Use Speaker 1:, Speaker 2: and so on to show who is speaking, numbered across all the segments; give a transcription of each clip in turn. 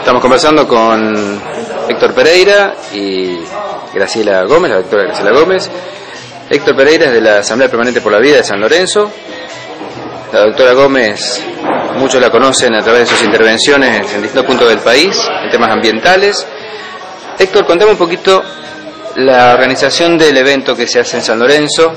Speaker 1: Estamos conversando con Héctor Pereira y Graciela Gómez, la doctora Graciela Gómez. Héctor Pereira es de la Asamblea Permanente por la Vida de San Lorenzo. La doctora Gómez, muchos la conocen a través de sus intervenciones en distintos puntos del país, en temas ambientales. Héctor, contame un poquito la organización del evento que se hace en San Lorenzo,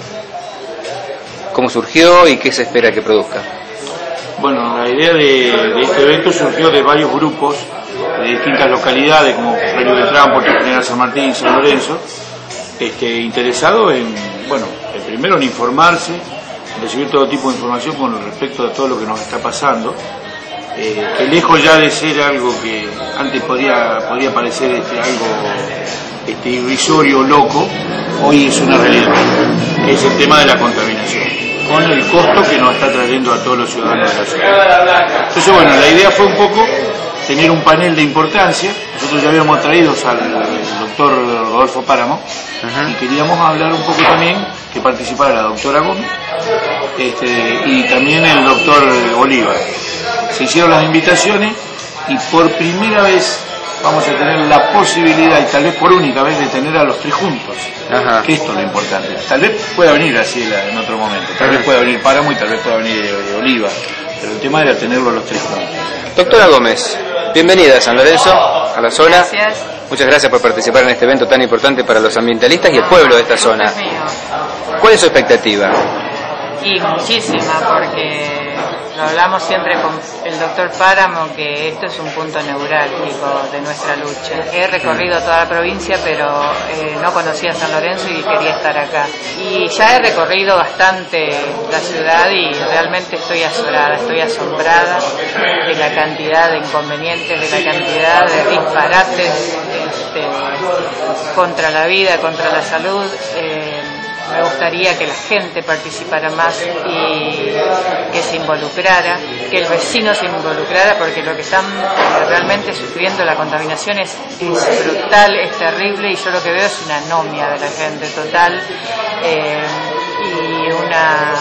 Speaker 1: cómo surgió y qué se espera que produzca.
Speaker 2: Bueno, la idea de este evento surgió de varios grupos de distintas localidades, como Río Beltrán, Puerto General San Martín y San Lorenzo, interesados en, bueno, primero en informarse, recibir todo tipo de información con respecto a todo lo que nos está pasando, que lejos ya de ser algo que antes podía parecer algo irrisorio o loco, hoy es una realidad, es el tema de la contaminación, con el costo que nos está trayendo a todos los ciudadanos de la ciudad. Entonces, bueno, la idea fue un poco tener un panel de importancia. Nosotros ya habíamos traído al doctor Rodolfo Páramo, y queríamos hablar un poco también, que participara la doctora Gómez y también el doctor Oliva. Se hicieron las invitaciones y por primera vez vamos a tener la posibilidad, y tal vez por única vez, de tener a los tres juntos. Que esto es lo importante. Tal vez pueda venir Graciela en otro momento, tal vez pueda venir Páramo y tal vez pueda venir Oliva, pero el tema era tenerlo a los tres juntos.
Speaker 1: Doctora Gómez, bienvenida a San Lorenzo, a la zona.
Speaker 3: Gracias.
Speaker 1: Muchas gracias por participar en este evento tan importante para los ambientalistas y el pueblo de esta zona. ¿Cuál es su expectativa?
Speaker 3: Y muchísima, porque lo hablamos siempre con el doctor Páramo, que esto es un punto neurálgico de nuestra lucha. He recorrido toda la provincia, pero no conocía San Lorenzo y quería estar acá. Y ya he recorrido bastante la ciudad y realmente estoy azorada, estoy asombrada de la cantidad de inconvenientes, de la cantidad de disparates contra la vida, contra la salud. Me gustaría que la gente participara más y que se involucrara, que el vecino se involucrara, porque lo que están realmente sufriendo la contaminación es brutal, es terrible, y yo lo que veo es una anomia de la gente total y una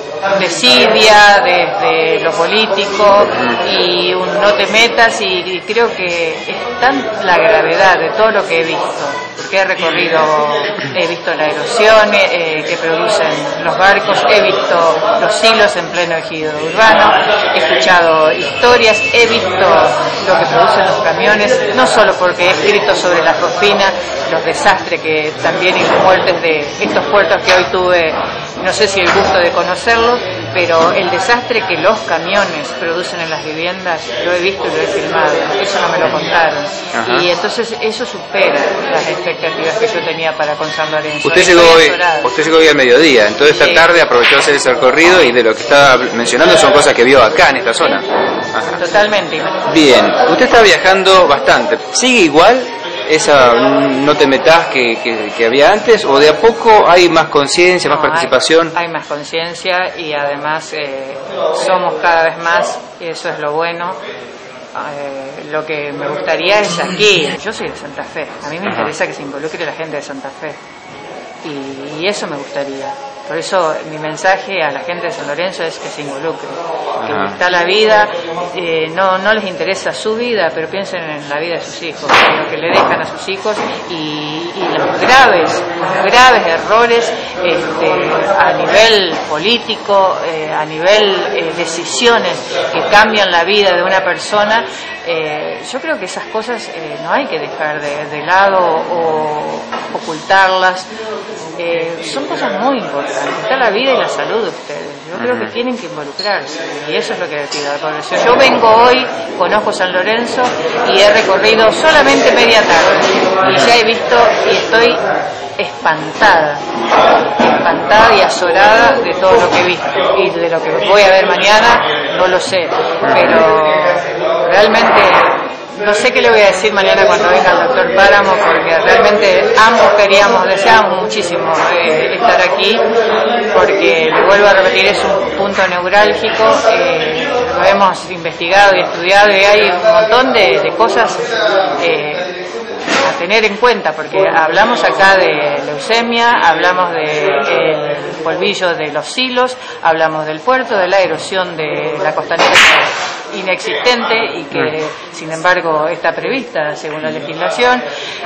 Speaker 3: desidia desde lo político y un no te metas, y creo que es tan la gravedad de todo lo que he visto, porque he visto la erosión que producen los barcos, he visto los hilos en pleno ejido urbano, he escuchado historias, he visto lo que producen los camiones, no solo porque he escrito sobre la Fosfina, los desastres que también y las muertes de estos puertos que hoy tuve, no sé si el gusto de conocerlos, pero el desastre que los camiones producen en las viviendas lo he visto y lo he filmado, eso no me lo contaron. Y entonces eso supera las expectativas que yo tenía para con San Lorenzo.
Speaker 1: Usted llegó hoy al mediodía, entonces esta tarde aprovechó de hacer ese recorrido, y de lo que estaba mencionando son cosas que vio acá en esta zona.
Speaker 3: Totalmente.
Speaker 1: Bien, usted está viajando bastante, ¿sigue igual esa no te metas que había antes, o de a poco hay más conciencia, más participación?
Speaker 3: Hay más conciencia, y además somos cada vez más, y eso es lo bueno. Lo que me gustaría es aquí, yo soy de Santa Fe, a mí me interesa que se involucre la gente de Santa Fe, y eso me gustaría. Por eso mi mensaje a la gente de San Lorenzo es que se involucre, que está la vida, no les interesa su vida, pero piensen en la vida de sus hijos, en lo que le dejan a sus hijos, y los graves errores a nivel político, a nivel decisiones que cambian la vida de una persona. Yo creo que esas cosas no hay que dejar de lado o ocultarlas. Son cosas muy importantes, está la vida y la salud de ustedes. Yo creo que tienen que involucrarse, y eso es lo que le pido a la población. Yo vengo hoy, conozco San Lorenzo y he recorrido solamente media tarde, y ya he visto y estoy espantada y azorada de todo lo que he visto, y de lo que voy a ver mañana no lo sé, pero realmente no sé qué le voy a decir mañana cuando venga el doctor Páramo, porque realmente ambos deseamos muchísimo estar aquí, porque, le vuelvo a repetir, es un punto neurálgico, lo hemos investigado y estudiado, y hay un montón de cosas a tener en cuenta, porque hablamos acá de leucemia, hablamos del polvillo de los hilos, hablamos del puerto, de la erosión de la costanera. inexistente y que sin embargo está prevista según la legislación.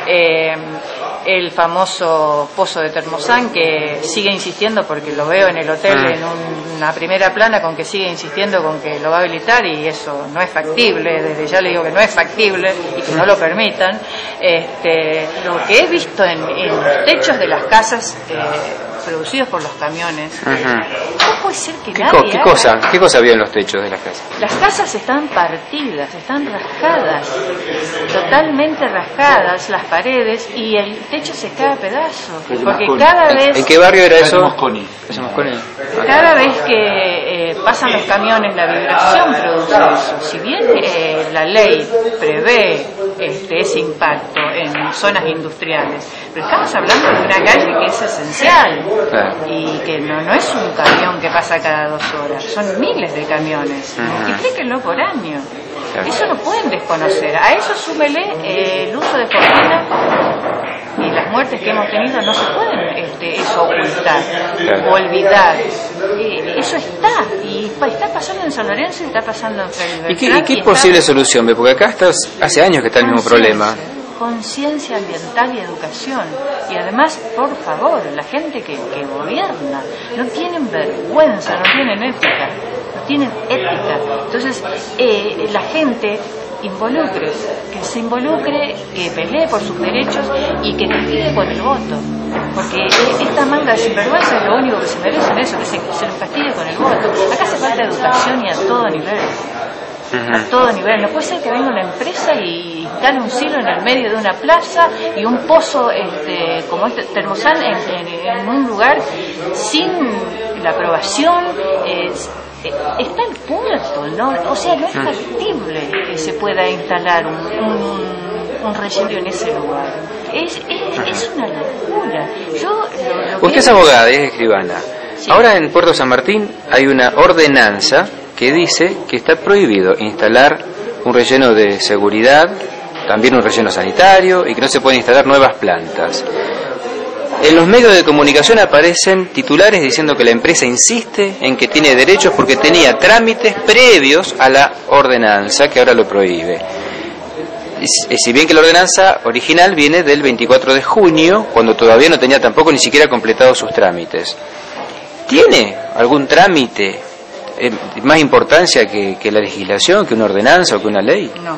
Speaker 3: El famoso pozo de Termosán, que sigue insistiendo, porque lo veo en el hotel en una primera plana con que sigue insistiendo con que lo va a habilitar, y eso no es factible. Desde ya le digo que no es factible y que no lo permitan. Lo que he visto en los techos de las casas producidos por los camiones, no puede ser que nadie
Speaker 1: ¿Qué cosa había en los techos de las casas?
Speaker 3: Las casas están partidas, están rasgadas, totalmente rasgadas las paredes, y el techo se cae a pedazos, porque cada vez...
Speaker 1: ¿En qué barrio era eso?
Speaker 2: Mosconi.
Speaker 3: Cada vez que pasan los camiones, la vibración produce eso. Si bien la ley prevé ese impacto en zonas industriales, pero estamos hablando de una calle que es esencial, y que no es un camión que pasa cada 2 horas, son miles de camiones. Multiplíquenlo por año. Eso no pueden desconocer. A eso súmele el uso de fortuna y las muertes que hemos tenido. No se pueden eso ocultar o olvidar. Eso está, y está pasando en San Lorenzo y está pasando en Frederick.
Speaker 1: ¿Y qué posible solución? Porque acá hace años que está el mismo problema.
Speaker 3: Conciencia ambiental y educación. Y además, por favor, la gente que gobierna no tienen vergüenza, no tienen ética, no tienen ética. Entonces, la gente que se involucre, que pelee por sus derechos y que castigue con el voto. Porque esta manga de sinvergüenza es lo único que se merecen, eso, que se los castigue con el voto. Acá hace falta educación, y a todo nivel. A todo nivel. No puede ser que venga una empresa y instale un silo en el medio de una plaza y un pozo como Termosán en un lugar sin la aprobación. Está el puerto, ¿no? O sea, no es factible que se pueda instalar un relleno en ese lugar. Es una locura.
Speaker 1: Usted es abogada y es escribana. Sí. Ahora en Puerto San Martín hay una ordenanza que dice que está prohibido instalar un relleno de seguridad, también un relleno sanitario, y que no se pueden instalar nuevas plantas. En los medios de comunicación aparecen titulares diciendo que la empresa insiste en que tiene derechos porque tenía trámites previos a la ordenanza que ahora lo prohíbe. Si bien que la ordenanza original viene del 24 de junio, cuando todavía no tenía tampoco ni siquiera completado sus trámites. ¿Tiene algún trámite más importancia que la legislación, que una ordenanza o que una ley?
Speaker 3: No.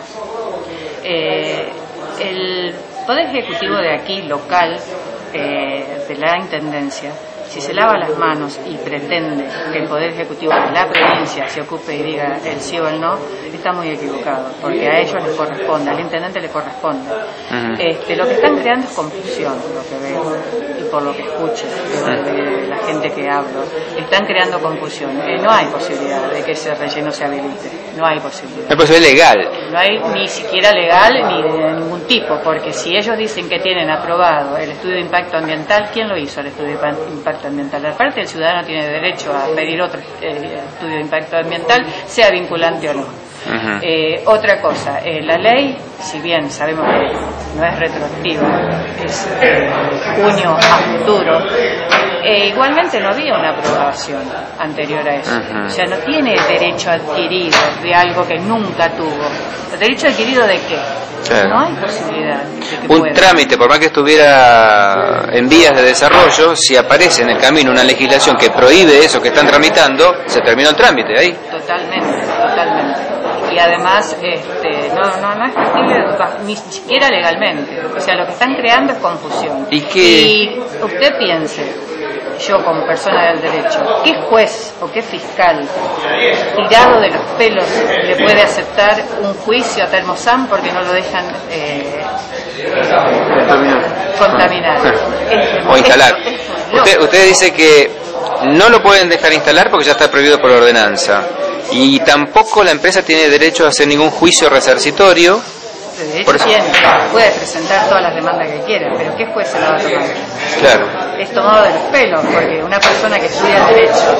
Speaker 3: El Poder Ejecutivo de aquí, local, de la Intendencia, si se lava las manos y pretende que el Poder Ejecutivo de la provincia se ocupe y diga el sí o el no, está muy equivocado, porque a ellos les corresponde, al intendente le corresponde. Lo que están creando es confusión, lo que veo, y por lo que escucho de la gente que hablo, están creando confusión. No hay posibilidad de que ese relleno se habilite, no hay posibilidad.
Speaker 1: No hay posibilidad legal.
Speaker 3: No hay ni siquiera legal ni de ningún tipo, porque si ellos dicen que tienen aprobado el estudio de impacto ambiental, ¿quién lo hizo el estudio de impacto ambiental? Aparte, el ciudadano tiene derecho a pedir otro estudio de impacto ambiental, sea vinculante o no. Otra cosa, la ley, si bien sabemos que no es retroactiva, es junio a futuro, igualmente no había una aprobación anterior a eso. O sea, no tiene derecho adquirido de algo que nunca tuvo. ¿El derecho adquirido de qué? Claro. No hay posibilidad de que
Speaker 1: un trámite, por más que estuviera en vías de desarrollo, si aparece en el camino una legislación que prohíbe eso que están tramitando, se terminó el trámite ahí.
Speaker 3: Totalmente. Y además no es factible ni siquiera legalmente. O sea, lo que están creando es confusión. Y usted piense, yo como persona del derecho, ¿qué juez o qué fiscal tirado de los pelos le puede aceptar un juicio a Termosán porque no lo dejan contaminar?
Speaker 1: O instalar. Usted dice que no lo pueden dejar instalar porque ya está prohibido por ordenanza. Y tampoco la empresa tiene derecho a hacer ningún juicio resarcitorio.
Speaker 3: De hecho, puede presentar todas las demandas que quiera, pero ¿qué juez se lo va a tomar?
Speaker 1: Claro.
Speaker 3: Es tomado de los pelos, porque una persona que estudia derecho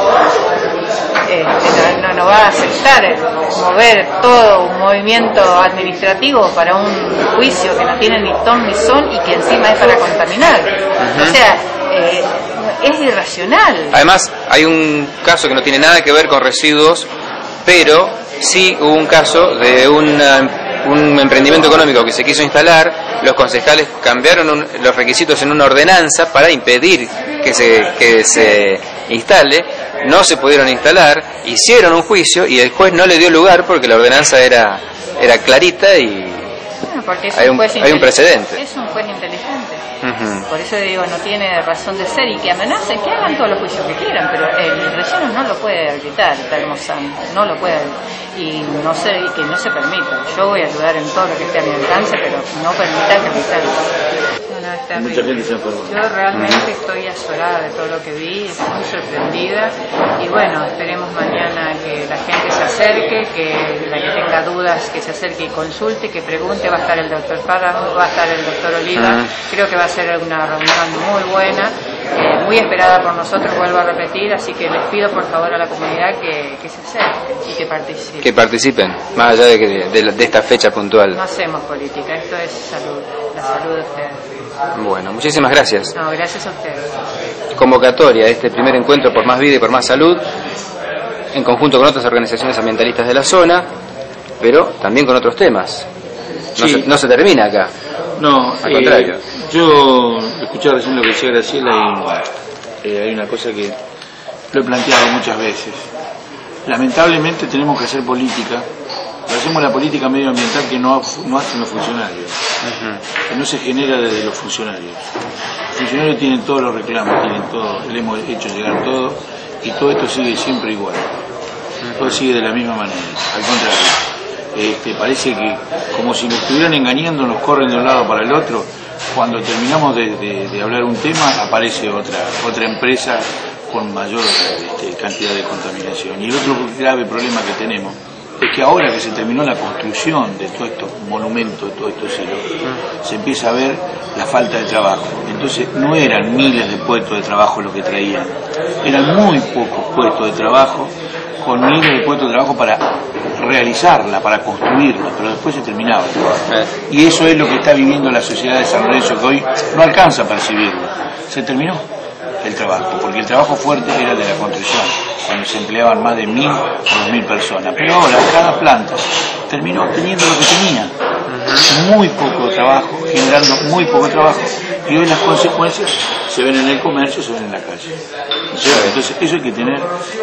Speaker 3: no va a aceptar mover todo un movimiento administrativo para un juicio que no tiene ni ton ni son y que encima es para contaminar. O sea, es irracional.
Speaker 1: Además, hay un caso que no tiene nada que ver con residuos, pero sí hubo un caso de un emprendimiento económico que se quiso instalar, los concejales cambiaron los requisitos en una ordenanza para impedir que se instale, no se pudieron instalar, hicieron un juicio y el juez no le dio lugar porque la ordenanza era clarita y
Speaker 3: bueno, porque
Speaker 1: hay un precedente.
Speaker 3: Es un juez inteligente.
Speaker 1: Uh-huh.
Speaker 3: Por eso digo, no tiene razón de ser y que amenacen, que hagan todos los juicios que quieran, pero el relleno no lo puede habilitar, está almorzando, no lo puede, y que no se permita. Yo voy a ayudar en todo lo que esté a mi alcance, pero no permitan que me instalen.
Speaker 2: Mucha gente se enferma.
Speaker 3: Yo realmente estoy asolada de todo lo que vi, estoy muy sorprendida y bueno, esperemos mañana que la gente se acerque, que la que tenga dudas que se acerque y consulte, que pregunte. Va a estar el doctor Páramo, va a estar el doctor Oliva. Creo que va a ser una reunión muy buena, muy esperada por nosotros, vuelvo a repetir, así que les pido por favor a la comunidad que se acerque y que participen.
Speaker 1: Que participen, más allá de esta fecha puntual.
Speaker 3: No hacemos política, esto es salud, la salud de ustedes.
Speaker 1: Bueno, muchísimas gracias.
Speaker 3: No, gracias a ustedes.
Speaker 1: Convocatoria a este primer encuentro por más vida y por más salud, en conjunto con otras organizaciones ambientalistas de la zona, pero también con otros temas. No se termina acá.
Speaker 2: No,
Speaker 1: al contrario.
Speaker 2: Yo escuché recién lo que decía Graciela y hay una cosa que lo he planteado muchas veces. Lamentablemente tenemos que hacer política, pero hacemos la política medioambiental que no hacen los funcionarios, que no se genera desde los funcionarios. Los funcionarios tienen todos los reclamos, tienen todo, le hemos hecho llegar todo y todo esto sigue siempre igual. Todo sigue de la misma manera, al contrario. Parece que como si nos estuvieran engañando, nos corren de un lado para el otro. Cuando terminamos de hablar un tema, aparece otra empresa con mayor cantidad de contaminación. Y el otro grave problema que tenemos es que ahora que se terminó la construcción de todos estos monumentos, de todos estos silos, se empieza a ver la falta de trabajo. Entonces no eran miles de puestos de trabajo lo que traían, eran muy pocos puestos de trabajo, con miles de puestos de trabajo para realizarla, para construirla, pero después se terminaba. Y eso es lo que está viviendo la sociedad de San Lorenzo, que hoy no alcanza a percibirlo. Se terminó el trabajo, porque el trabajo fuerte era el de la construcción, cuando se empleaban más de 1.000 o 2.000 personas. Pero ahora cada planta terminó teniendo lo que tenía, muy poco trabajo, generando muy poco trabajo, y hoy las consecuencias se ven en el comercio, se ven en la calle. Entonces eso hay que tener,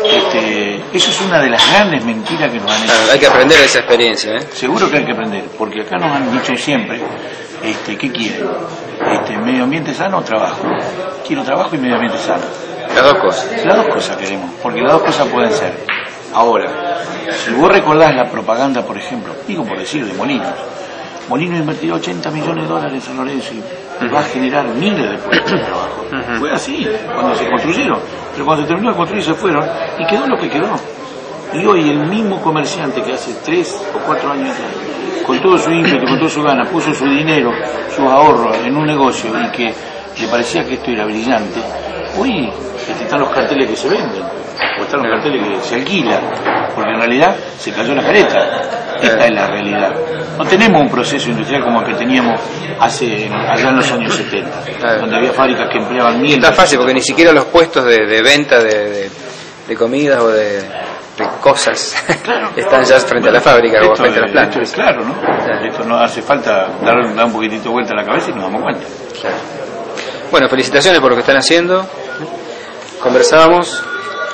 Speaker 2: eso es una de las grandes mentiras que nos han hecho.
Speaker 1: Hay que aprender de esa experiencia, ¿eh?
Speaker 2: Seguro que hay que aprender, porque acá nos han dicho siempre, ¿qué quieren? ¿Medio ambiente sano o trabajo? Quiero trabajo y medio ambiente sano.
Speaker 1: Las dos cosas.
Speaker 2: Las dos cosas queremos, porque las dos cosas pueden ser. Ahora, si vos recordás la propaganda, por ejemplo, digo por decir, de Molinos. Molinos invertirá $80 millones en San Lorenzo y va a generar miles de puestos de trabajo. Fue así, cuando se construyeron. Pero cuando se terminó de construir se fueron y quedó lo que quedó. Y hoy el mismo comerciante que hace 3 o 4 años atrás, con todo su ímpetu, con toda su gana, puso su dinero, sus ahorros en un negocio y que le parecía que esto era brillante, hoy están los carteles que se venden, o están los carteles que se alquilan, porque en realidad se cayó la careta. Esta es la realidad. No tenemos un proceso industrial como el que teníamos allá en los años 70, donde había fábricas que empleaban 1.000.
Speaker 1: Está fácil, porque ni siquiera los puestos de venta de comidas o de cosas están ya frente a la fábrica o frente a las plantas.
Speaker 2: Esto es claro, ¿no? Esto no hace falta dar un poquitito de vuelta a la cabeza y nos damos cuenta.
Speaker 1: Claro. Bueno, felicitaciones por lo que están haciendo. Conversábamos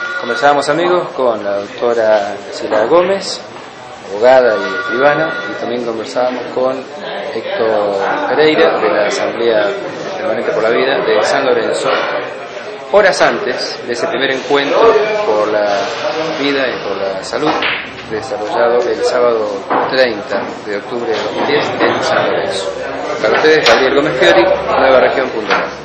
Speaker 1: amigos con la doctora Graciela Gómez, abogada y escribana, y también conversábamos con Héctor Pereira de la Asamblea Permanente por la Vida de San Lorenzo, horas antes de ese primer encuentro por la vida y por la salud desarrollado el sábado 30 de octubre de 2010 en San Lorenzo. Para ustedes, Gabriel Gómez Fiori, Nueva Región.net.